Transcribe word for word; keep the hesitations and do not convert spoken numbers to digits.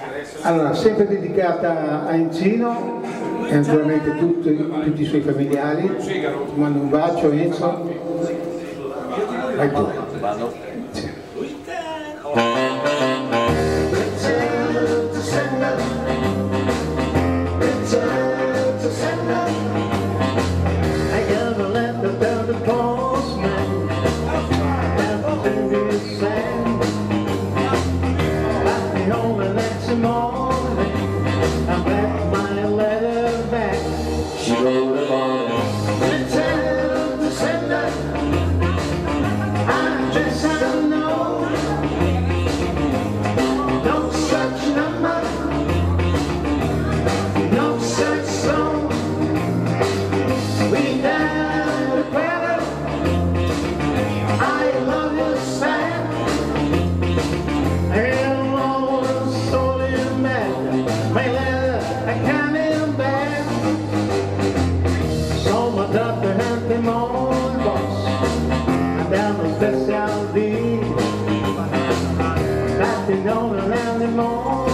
Allora, sempre dedicata a Encino e naturalmente tutti, tutti i suoi familiari. Ti mando un bacio, Enzo. Vai tu. Vado. Sì. She wrote a line. Return to sender. I just don't know. No such number. No such song. Without a prayer. I love you, sad. And all the soul in bed. My letter, I can't even bear. Doctor had him on boss, abbiamo special D, battendo around him on.